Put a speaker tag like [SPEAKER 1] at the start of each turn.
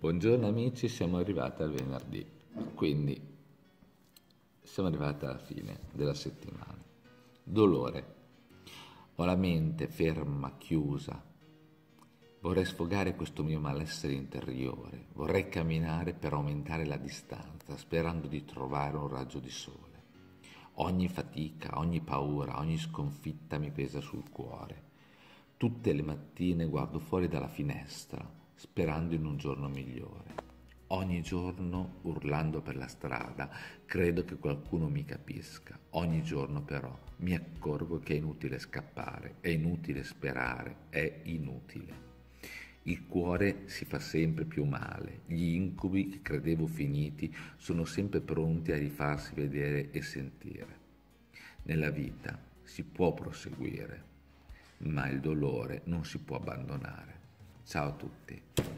[SPEAKER 1] Buongiorno amici, siamo arrivati al venerdì, quindi siamo arrivati alla fine della settimana. Dolore, ho la mente ferma, chiusa, vorrei sfogare questo mio malessere interiore, vorrei camminare per aumentare la distanza, sperando di trovare un raggio di sole. Ogni fatica, ogni paura, ogni sconfitta mi pesa sul cuore. Tutte le mattine guardo fuori dalla finestra, sperando in un giorno migliore. Ogni giorno, urlando per la strada, credo che qualcuno mi capisca. Ogni giorno però mi accorgo che è inutile scappare, è inutile sperare, è inutile. Il cuore si fa sempre più male, gli incubi che credevo finiti sono sempre pronti a rifarsi vedere e sentire. Nella vita si può proseguire, ma il dolore non si può abbandonare. Ciao a tutti.